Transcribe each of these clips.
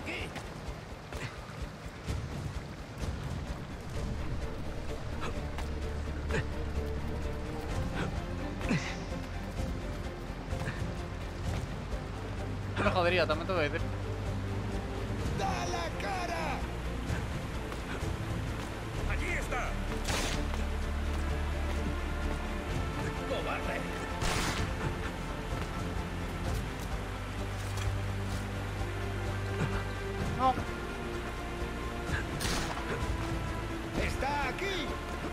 aquí. Me jodería, también te voy a decir. ¡Da la cara! Allí está. ¡Cobarde! No. ¡Está aquí!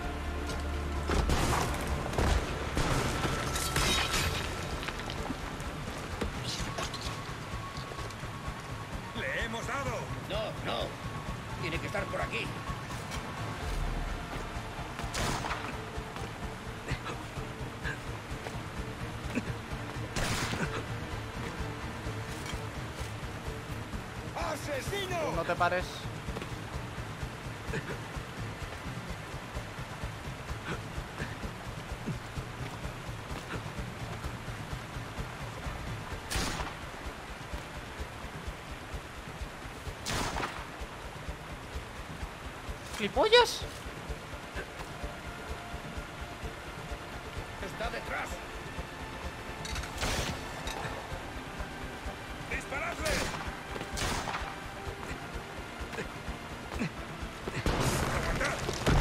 ¡Le hemos dado! No, no. Tiene que estar por aquí. ¡Asesino! No te pares. ¿Gilipollas? Está detrás. ¡Disparadle! ¡Aguantad!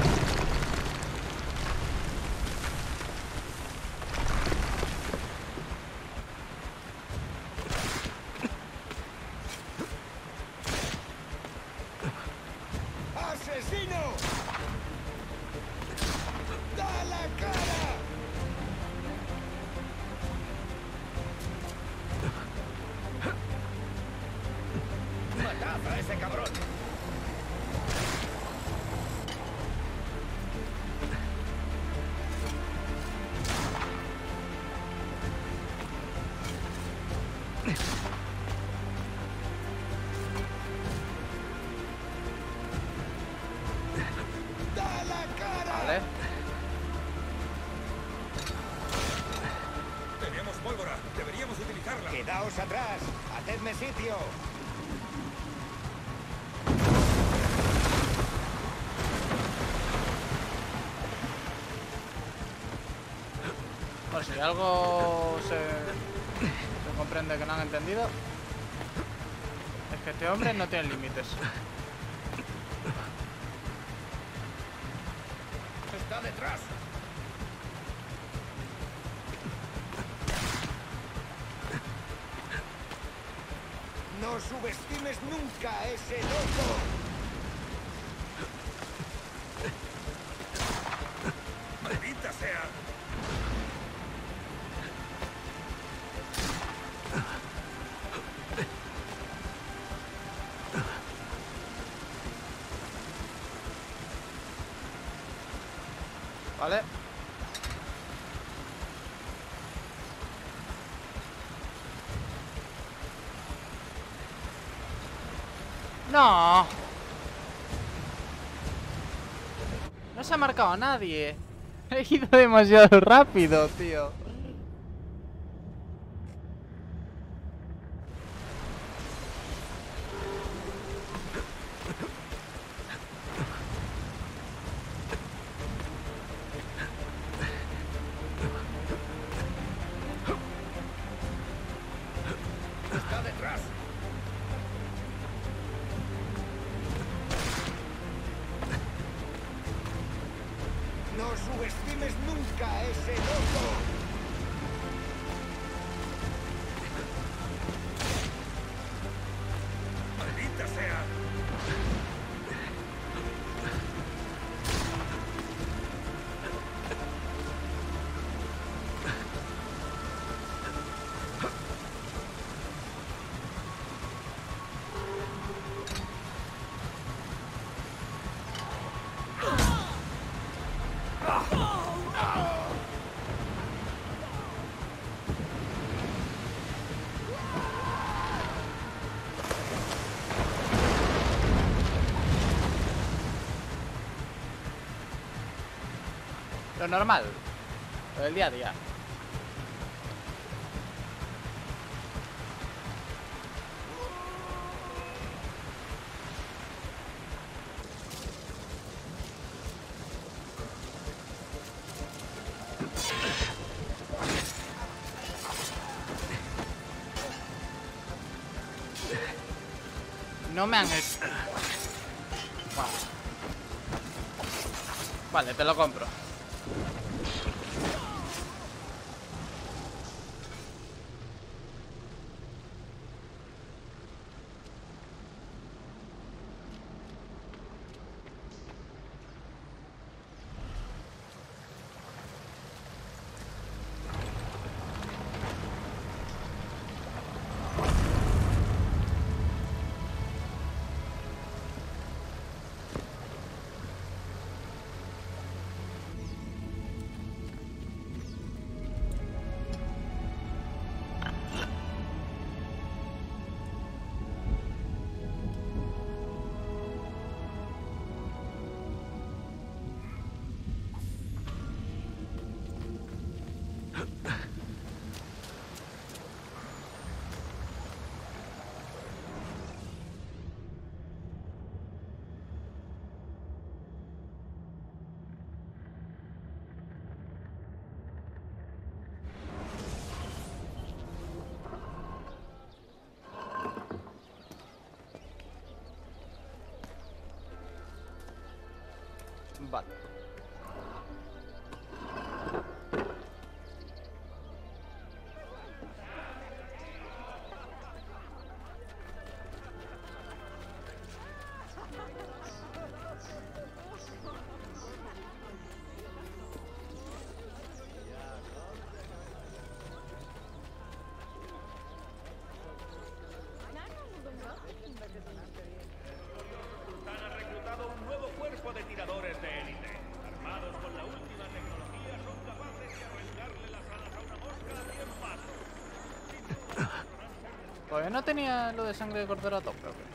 ¡Asesino! ¡Da la cara! ¡Matad a ese cabrón! ¡Da la cara! Vale. Tenemos pólvora. Deberíamos utilizarla. Quedaos atrás. Hacedme sitio. Bueno, si algo se comprende que no han entendido, es que este hombre no tiene límites. Está detrás. No subestimes nunca a ese loco. ¡Maldita sea! Vale. No. No se ha marcado a nadie. He ido demasiado rápido, tío. Está detrás. No subestimes nunca a ese loco. ¡Maldita sea! Lo normal. Lo del día a día. No me han hecho... Vale, te lo compro. Vale. Han reclutado un nuevo cuerpo de tiradores de élite. Armados con la última tecnología, son capaces de arrancarle las alas a una mosca a 100 pasos. Pues no tenía lo de sangre de cordero a tope, ¿o qué?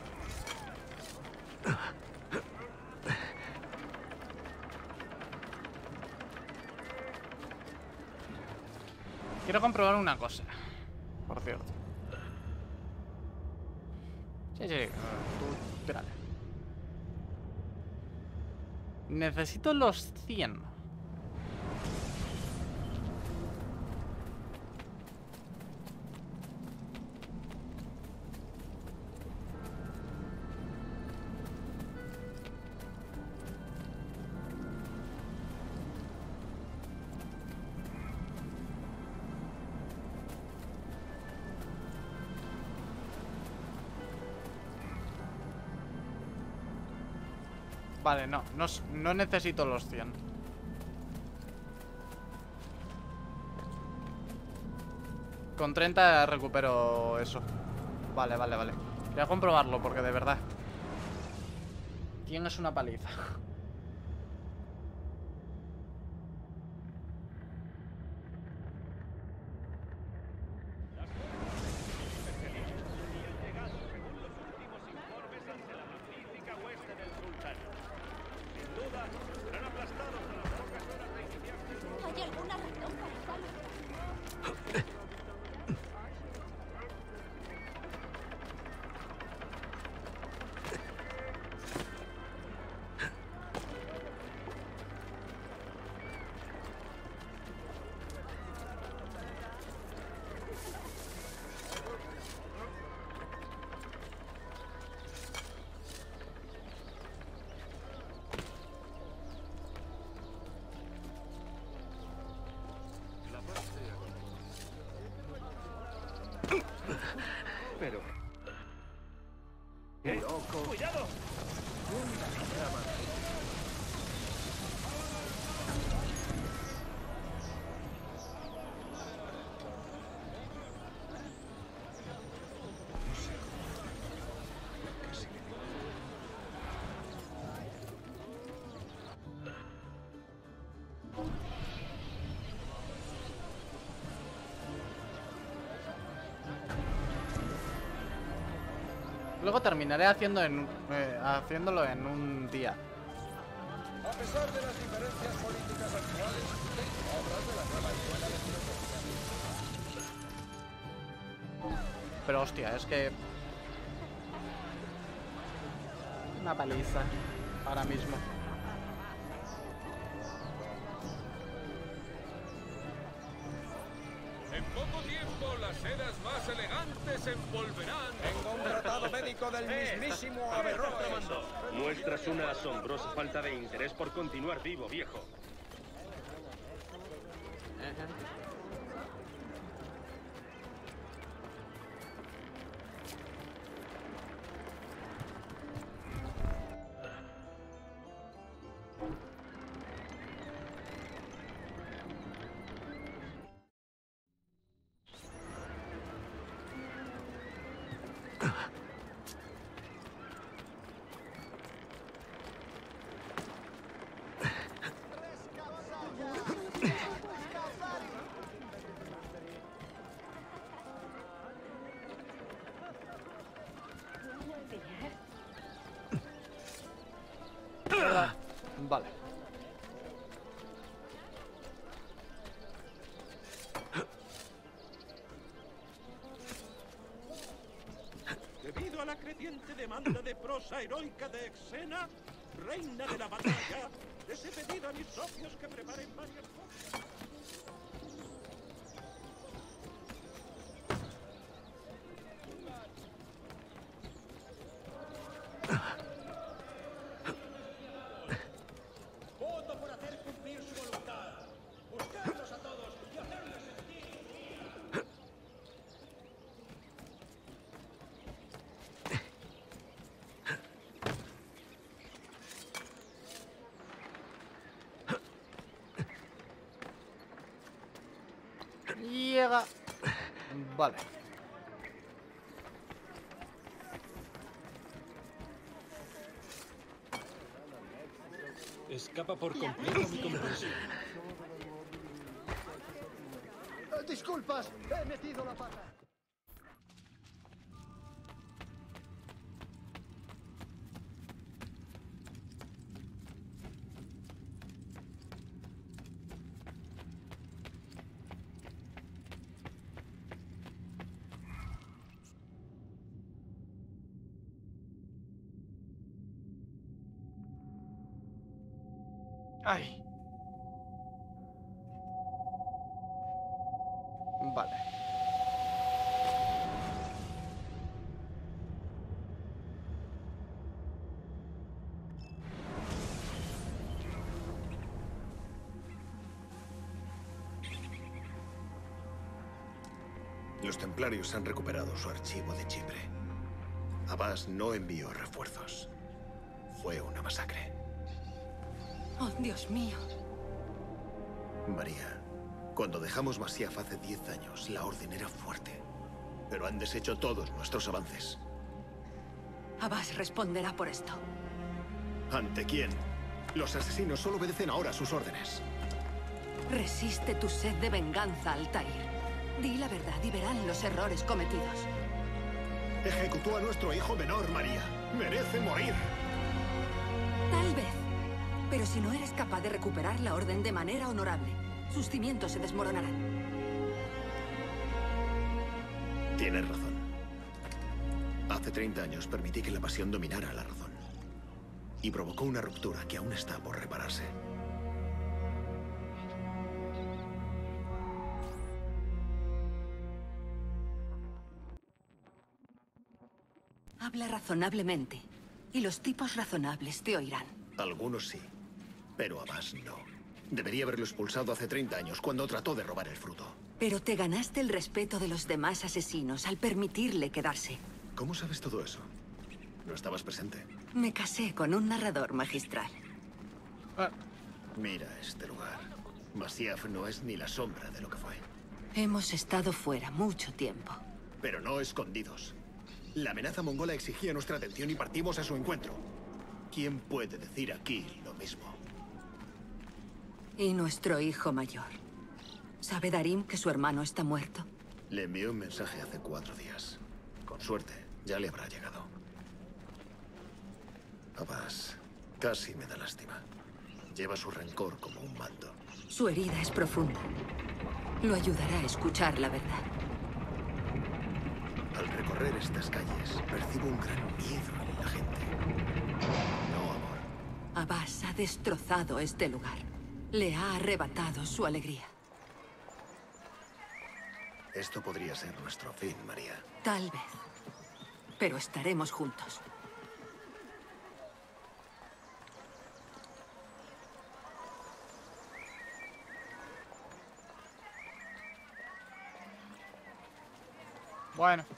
Quiero comprobar una cosa, por cierto. Sí, tú, espérate. Necesito los 100. Vale, no necesito los 100. Con 30 recupero eso. Vale. Voy a comprobarlo porque de verdad 100 es una paliza. ¿Hay alguna razón para estar? Pero... ¡Qué loco! ¡Cuidado! Luego terminaré haciéndolo en un día. A pesar de las diferencias políticas actuales, tengo obras de la nueva escuela de filosofía. Pero hostia, es que... una paliza. Ahora mismo. En poco tiempo las sedas más elegantes se envolverán. Tengo un tratado médico médico del mismísimo Averroes. Muestras una asombrosa falta de interés por continuar vivo, viejo. Vale. Debido a la creciente demanda de prosa heroica de Exena, reina de la batalla, les he pedido a mis socios que preparen varias cosas. Voto por hacer cumplir su voluntad. Buscarlos a todos y hacerles sentir. Llega. Vale. Escapa por completo mi comprensión. Disculpas, he metido la pata. Ay. Vale. Los templarios han recuperado su archivo de Chipre. Abbas no envió refuerzos. Fue una masacre. Oh, Dios mío. María, cuando dejamos Masyaf hace 10 años, la orden era fuerte. Pero han deshecho todos nuestros avances. Abbas responderá por esto. ¿Ante quién? Los asesinos solo obedecen ahora sus órdenes. Resiste tu sed de venganza, Altair. Di la verdad y verán los errores cometidos. Ejecutó a nuestro hijo menor, María. Merece morir. Tal vez. Pero si no eres capaz de recuperar la orden de manera honorable, sus cimientos se desmoronarán. Tienes razón. Hace 30 años permití que la pasión dominara la razón. Y provocó una ruptura que aún está por repararse. Habla razonablemente, y los tipos razonables te oirán. Algunos sí, pero Abbas no. Debería haberlo expulsado hace 30 años, cuando trató de robar el fruto. Pero te ganaste el respeto de los demás asesinos al permitirle quedarse. ¿Cómo sabes todo eso? ¿No estabas presente? Me casé con un narrador magistral. Mira este lugar. Masyaf no es ni la sombra de lo que fue. Hemos estado fuera mucho tiempo. Pero no escondidos. La amenaza mongola exigía nuestra atención y partimos a su encuentro. ¿Quién puede decir aquí lo mismo? Y nuestro hijo mayor. ¿Sabe Darim que su hermano está muerto? Le envié un mensaje hace 4 días. Con suerte, ya le habrá llegado. Abbas, casi me da lástima. Lleva su rencor como un mando. Su herida es profunda. Lo ayudará a escuchar la verdad. Al recorrer estas calles, percibo un gran miedo en la gente. No, amor. Abbas ha destrozado este lugar. Le ha arrebatado su alegría. Esto podría ser nuestro fin, María. Tal vez. pero estaremos juntos. Bueno.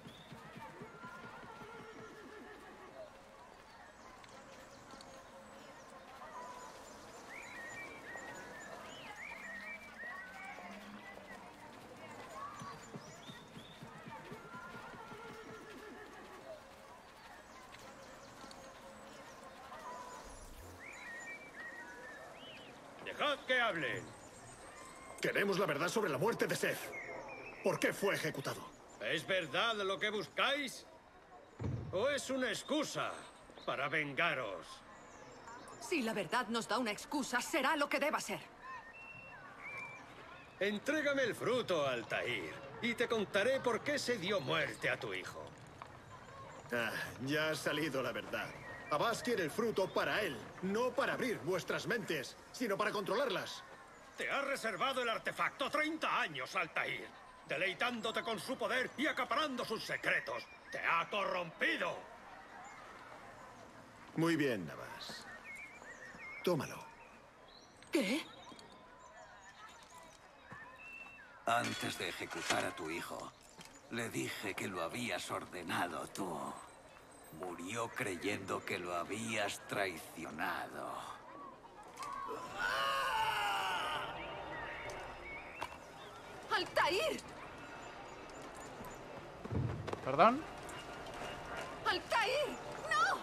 Dejad que hablen. Queremos la verdad sobre la muerte de Seth. ¿Por qué fue ejecutado? ¿Es verdad lo que buscáis? ¿O es una excusa para vengaros? Si la verdad nos da una excusa, será lo que deba ser. Entrégame el fruto, Altair, y te contaré por qué se dio muerte a tu hijo. Ah, ya ha salido la verdad. Abbas quiere el fruto para él, no para abrir vuestras mentes, sino para controlarlas. Te ha reservado el artefacto 30 años, Altair, deleitándote con su poder y acaparando sus secretos. ¡Te ha corrompido! Muy bien, Abbas. Tómalo. ¿Qué? Antes de ejecutar a tu hijo, le dije que lo habías ordenado tú. Murió creyendo que lo habías traicionado. ¡Altair! ¿Perdón? ¡Altair! ¡No!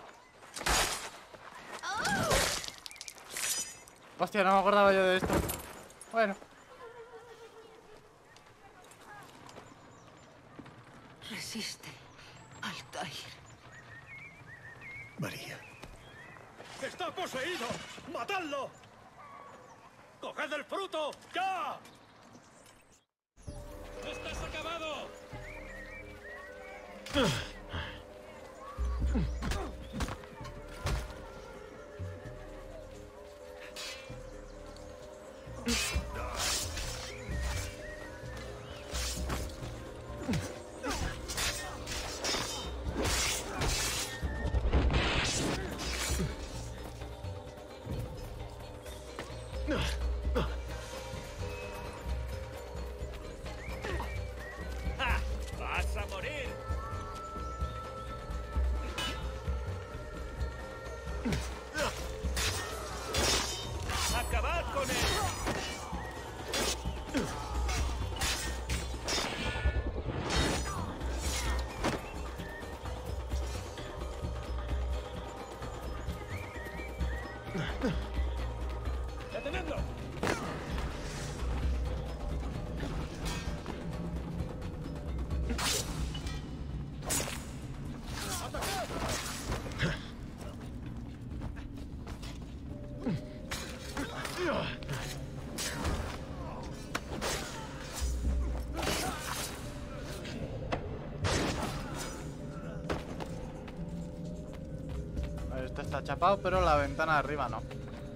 Hostia, no me acordaba yo de esto. Bueno. Resiste, Altair. María. ¡Está poseído! ¡Matadlo! ¡Coged el fruto! ¡Ya! ¡Estás acabado! ¡Ja! ¡Vas a morir! ¡Acabad con él! ¡Detenedlo! Esto está chapado, pero la ventana de arriba no.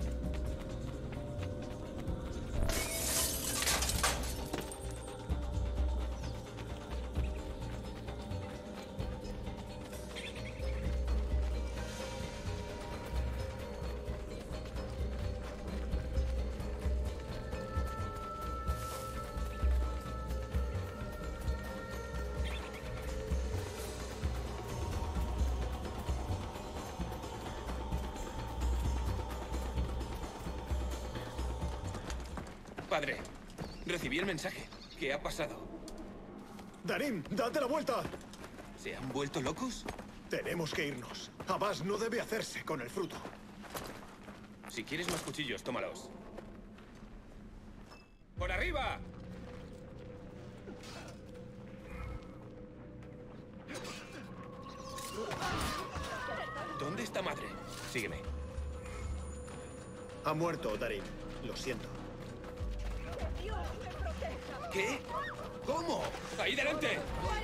Padre, recibí el mensaje. ¿Qué ha pasado? Darim, date la vuelta. ¿Se han vuelto locos? Tenemos que irnos. Abbas no debe hacerse con el fruto. Si quieres más cuchillos, tómalos. ¡Por arriba! ¿Dónde está madre? Sígueme. Ha muerto, Darim. Lo siento. ¿Qué? ¿Cómo? ¡Ahí delante!